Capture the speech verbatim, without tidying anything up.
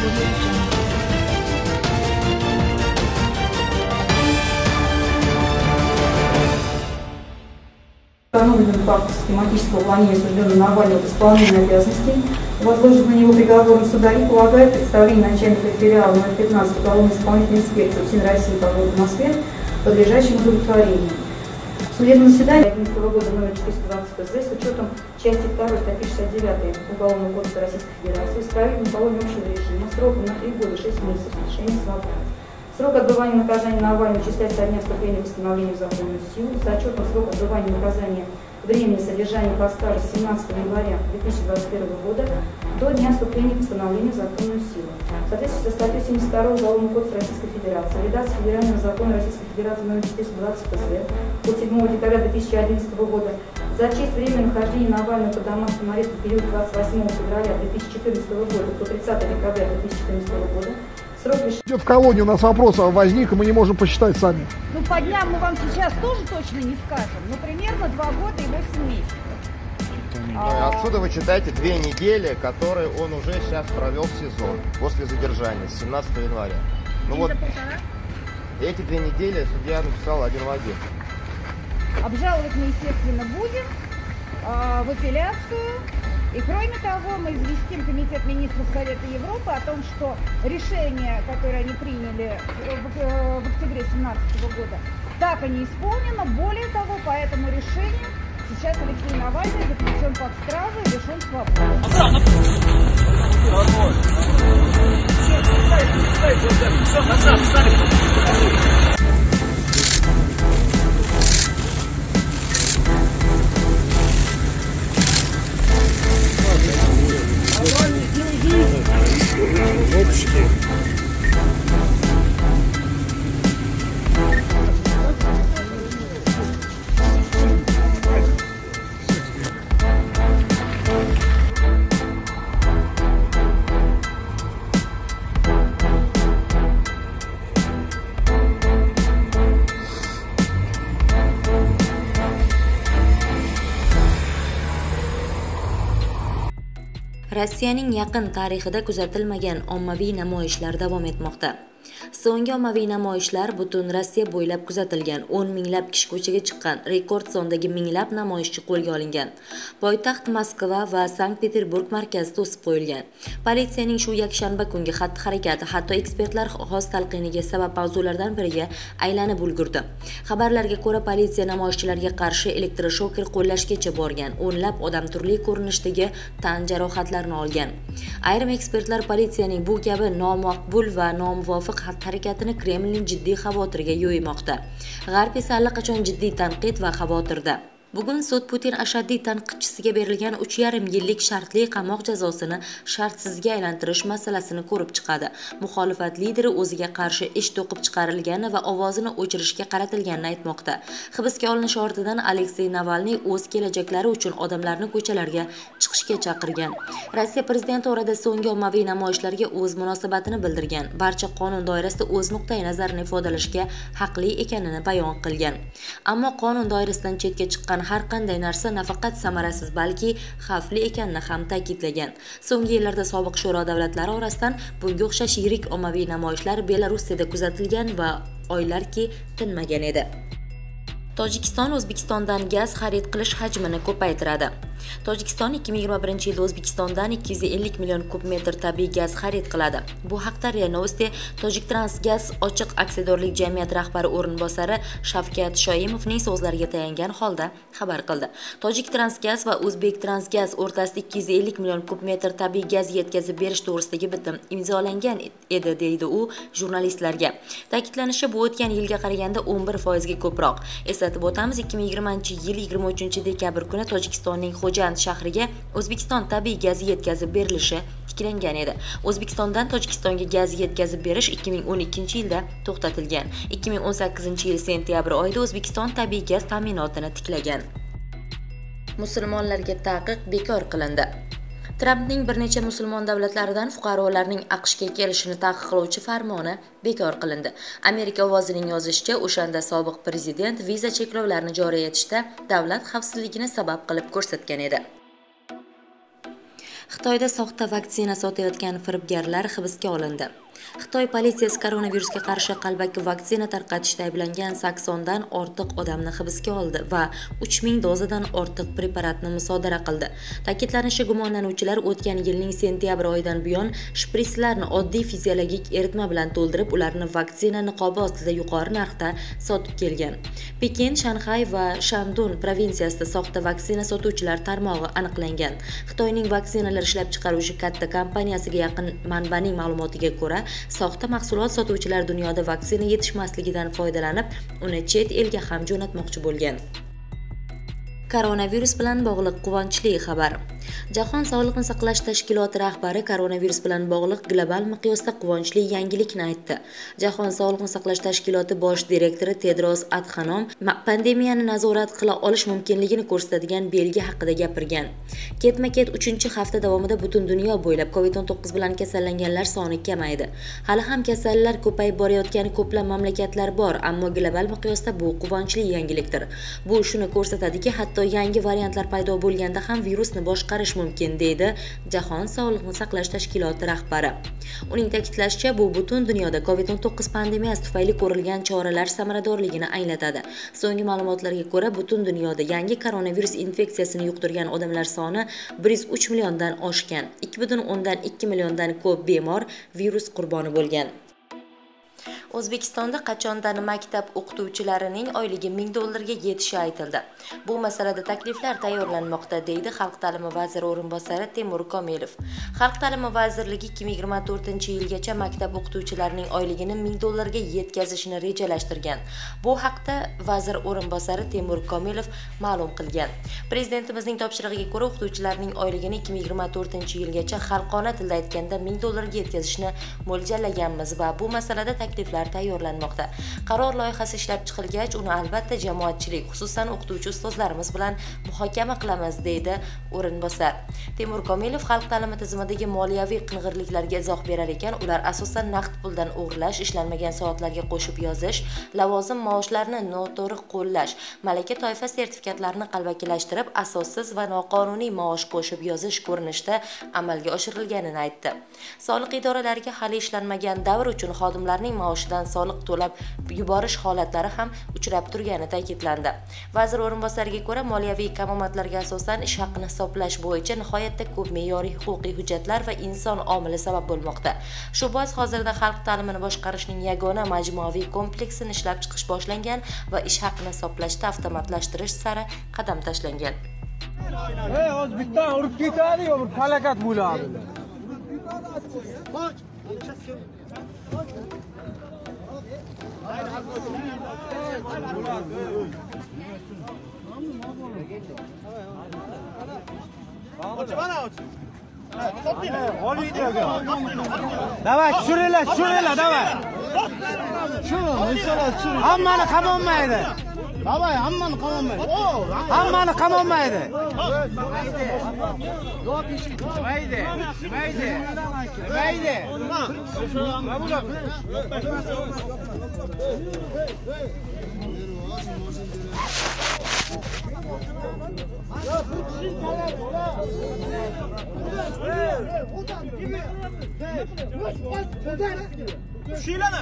Установленным факт систематического уклонения осужденного Навального от исполнения обязанностей, возложенных на него приговором суда, и полагает представление начальника филиала номер пятнадцать уголовно-исполнительной инспекции УФСИН России по городу Москве подлежащим удовлетворению. Судебное заседание одиннадцатого года номер четыреста двадцать ПЗ с учетом части второй статьи шестьдесят девятой Уголовного кодекса Российской Федерации исправить половину общего режима сроком на три года шесть месяцев с лишением свободы. Срок отбывания наказания Навального вычисляется со дня вступления в восстановление в законную силу с учетом срока отбывания наказания времени содержания по стажу с семнадцатого января две тысячи двадцать первого года до дня вступления в восстановление в законную силу. В соответствии со статьей семьдесят второй Уголовного кодекса Российской Федерации, редакция Федерального закона Российской Федерации номер четыреста двадцать ПЗ от седьмого декабря две тысячи одиннадцатого года за честь времени нахождения Навального под домашним арестом в период двадцать восьмого февраля две тысячи четырнадцатого года по тридцатого декабря две тысячи четырнадцатого года. Идет в колонии, у нас вопрос возник, и мы не можем посчитать сами. Ну, по дням мы вам сейчас тоже точно не скажем, но примерно два года и восемь месяцев. А... Отсюда вы читаете две недели, которые он уже сейчас провел в СИЗО после задержания с семнадцатого января. Ну вот, эти две недели судья написал один в один. Обжаловать мы, естественно, будем а, в апелляцию. И кроме того, мы известим Комитет министров Совета Европы о том, что решение, которое они приняли в, в октябре две тысячи семнадцатого года, так и не исполнено. Более того, по этому решению сейчас Алексей Навальный заключен под стражу и лишен свободы. Rossiyaning yaqin tarixida kuzatilmagan ommaviy namoyishlar davom etmoqda. So'nggi ommaviy namoyishlar butun Rossiya bo'ylab kuzatilgan. o'n minglab kishi ko'chaga chiqqan, rekord sondagi minglab namoyishchi qo'lga olingan. Poytaxt Moskva va Sankt-Peterburg markazi to'sib qo'yilgan. Politsiyaning shu yakshanba kungi xatti-harakati hatto ekspertlar xos talqiniga sabab mavzulardan biriga aylanib ulgurdi. Xabarlarga ko'ra, politsiya namoyishchilarga qarshi elektroshoker qo'llashgacha borgan. O'nlab odam turli ko'rinishdagi tan jarohatlarini olgan. Ayrim ekspertlar politsiyaning bu kabi nomaqbul va nomuvofiq harakatini Kremlning jiddiy xavotiriga yo'ymoqda. G'arb esa allaqachon jiddiy tanqid va xavotirda. Bugun sud Putin ashaddiy tanqidchisiga berilgan uch yarim yillik shartli qamoq jazosini shartsizga aylantirish masalasini ko'rib chiqadi. Muxolifat lideri o'ziga qarshi ish to'qib chiqarilgani va ovozini o'chirishga qaratilganini aytmoqda. Hibsga olinish ortidan Alexey Navalniy o'z kelajaklari uchun odamlarni ko'chalarga chiqishga chaqirgan. Rossiya prezidenti orada so'nggi ommaviy namoyishlarga o'z munosabatini bildirgan. Barcha qonun doirasida o'z nuqtai nazarini ifodalashga haqli ekanini bayon qilgan. Ammo qonun doirasidan chetga chiqqan har qanday narsa nafaqat samarasiz, balki xavfli ekanini ham ta'kidlagan. So'nggi yillarda sobiq sho'ro davlatlari orasidan bunga o'xshash yirik ommaviy namoyishlar Belarusda kuzatilgan va oylarki tinmagan edi. Tojikiston O'zbekistondan gaz xarid qilish hajmini ko'paytiradi. Tojikiston ikki ming yigirma birinchi yilda O'zbekistondan ikki yuz ellik million kub metr tabiiy gaz xarid qiladi. Bu haqda RIA Novosti Tojiktransgaz ochiq aksiyadorlik jamiyati rahbari o'rinbosari Shavkat Shoimovning so'zlariga tayangan holda xabar qildi. Tojiktransgaz va O'zbektransgaz o'rtasida ikki yuz ellik million kub metr tabiiy gaz yetkazib berish to'g'risidagi bitim imzolangan edi, deydi u jurnalistlarga. Ta'kidlanishicha, bu o'tgan yilga qaraganda o'n bir foizga ko'proq. Eslatib o'tamiz, ikki ming yigirmanchi yil yigirma uchinchi dekabr kuni Tojikistonning Xo'jand shahriga O'zbekiston tabiiy gazi yetkazib berilishi tiklangan edi. O'zbekistondan Tojikistonga gaz yetkazib berish ikki ming o'n ikkinchi yilda to'xtatilgan. ikki ming o'n sakkizinchi yil sentyabr oyida O'zbekiston tabiiy gaz ta'minotini tiklagan. Musulmonlarga taqiq bekor qilindi. Trampning bir necha musulmon davlatlaridan fuqarolarning AQShga kelishini taqiqlovchi farmoni bekor qilindi. Amerika ovozining yozishicha, o'shanda sobiq prezident viza cheklovlarini joriy etishda davlat xavfsizligini sabab qilib ko'rsatgan edi. Xitoyda soxta vaksina sotayotgan firibgarlar hibsga olindi. Xitoy politsiyasi koronavirusga qarshi qalbaki vaksina tarqatishda ayblangan saksondan ortiq odamni hibsga oldi va uch ming dozadan ortiq preparatni musodara qildi. Ta'kidlanishicha, gumonlanuvchilar o'tgan yilning sentyabr oyidan buyon shpritslarni oddiy fiziologik eritma bilan to'ldirib, ularni vaksina niqobi ostida yuqori narxda sotib kelgan. Pekin, Shanxay va Shandun provinsiyasida soxta vaksina sotuvchilar tarmog'i aniqlangan. Xitoyning vaksinalar ishlab chiqaruvchi katta kompaniyasiga yaqin manbaning ma'lumotiga ko'ra, soxta mahsulot sotuvchilar dunyoda vaksina yetishmasligidan foydalanib, uni chet elga ham jo'natmoqchi bo'lgan. Koronavirus bilan bog'liq quvonchli xabar. Jahon Sog'liqni saqlash tashkiloti rahbari koronavirus bilan bog'liq global miqyosda quvonchli yangilikni aytdi. Jahon Sog'liqni saqlash tashkiloti bosh direktori Tedros Adhanom pandemiyani nazorat qila olish mumkinligini ko'rsatadigan belgi haqida gapirgan. Ketma-ket uchinchi hafta davomida butun dunyo bo'ylab COVID o'n to'qqiz bilan kasallanganlar soni kamaydi. Hali ham kasallar ko'payib borayotgan ko'plab mamlakatlar bor, ammo global miqyosda bu quvonchli yangilikdir. Bu shuni ko'rsatadiki, hatto yangi variantlar paydo bo'lganda ham virusni boshqarish mumkin, deydi Jahon Sog'liqni saqlash tashkiloti rahbari. Uning ta'kidlashicha, bu butun dunyoda COVID o'n to'qqiz pandemiyasi tufayli ko'rilgan choralar samaradorligini anglatadi. So'nggi ma'lumotlarga ko'ra, butun dunyoda yangi koronavirus infeksiyasini yuqtirgan odamlar soni bir yuz uch milliondan oshgan. ikki butun o'ndan ikki milliondan ko'p bemor virus qurboni bo'lgan. O'zbekistonda qachondan maktab o'qituvchilarining oyligi ming dollarga yetishi aytildi. Bu masalada takliflar tayyorlanmoqda, deydi Xalq ta'limi vaziri o'rinbosari Temur Komilov. Xalq ta'limi vazirligi ikki ming yigirma to'rtinchi yilgacha maktab o'qituvchilarining oyligini ming dollarga yetkazishni rejalashtirgan. Bu haqda vazir o'rinbosari Temur Komilov ma'lum qilgan. Prezidentimizning topshirig'iga ko'ra, o'qituvchilarning oyligini ikki ming yigirma to'rtinchi yilgacha xalqona tilda aytganda ming dollarga yetkazishni mo'ljallaganmiz va bu masalada takliflar tayyorlanmoqda. Qaror loyihasi ishlab chiqilgach, uni albatta jamoatchilik, xususan o'qituvchi ustozlarimiz bilan muhokama qilamiz, deydi o'rinbosar. Temur Komilov xalq ta'limi tizimidagi moliyaviy qing'irliklarga izoh berar ekan, ular asosan naqd puldan o'g'irlash, ishlanmagan soatlarga qo'shib yozish, lavozim maoshlarini noto'g'ri qo'llash, malaka toifa sertifikatlarini qalbakilashtirib, asossiz va noqonuniy maosh qo'shib yozish ko'rinishda amalga oshirilganini aytdi. Soliq idoralariga hali ishlanmagan davr uchun xodimlarning maoshidan soliq to'lab yuborish holatlari ham uchrab turgani ta'kidlandi. Vazir o'rinbosariga ko'ra, moliyaviy kamomatlarga asosan ish haqini hisoblash bo'yicha nihoyatda ko'p me'yoriy huquqiy hujjatlar va inson omili sabab bo'lmoqda. Shu bois hozirda xalq ta'limini boshqarishning yagona majmuaviy kompleksini ishlab chiqish boshlangan va ish haqini hisoblashda avtomatlashtirish sari qadam tashlangan. Ey, O'zbekiston urib ketadi, bir falokat bo'ladi. Davay, tushiringlar, tushiringlar, davay. Hammani qamonmaydi. Davay, hammani qamonmaydi. Hammani qamonmaydi. Maydi, maydi. Maydi. Şilana.